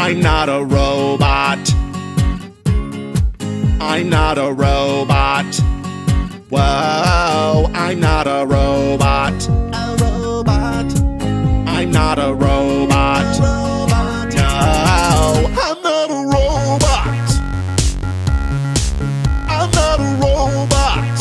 I'm not a robot. I'm not a robot. Whoa, I'm not a robot. A robot. I'm not a robot. No, I'm not a robot. I'm not a robot.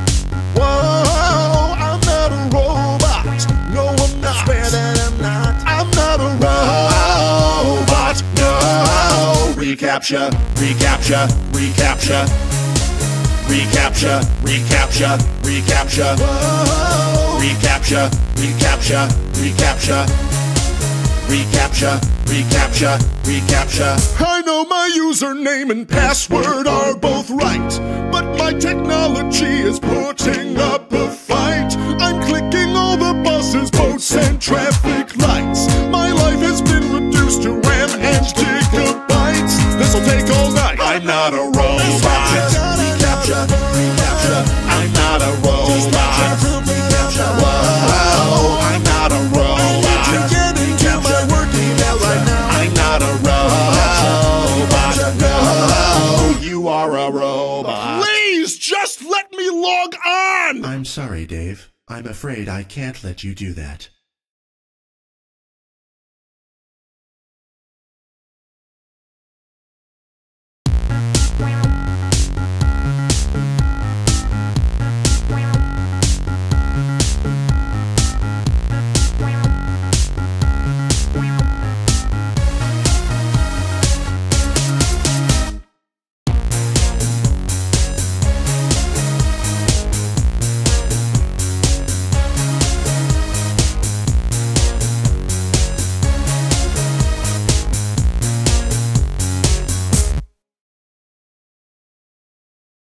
Whoa, I'm not a robot. No, I'm not. I swear that I'm not. I'm not a robot. No. Recapture, recapture, recapture. Recapture, recapture, recapture. Whoa. Recapture, recapture, recapture. Recapture, recapture, recapture. I know my username and password are both right, but my technology is putting up a fight. I'm clicking all the buses, boats, and traffic lights. My life has been reduced to RAM and gigabytes. This'll take all night. I'm not a robot. Recapture, recapture. I'm not a robot. Recapture, whoa. I'm not a robot. I'm not a robot. No, you are a robot. Please, just let me log on! I'm sorry, Dave. I'm afraid I can't let you do that.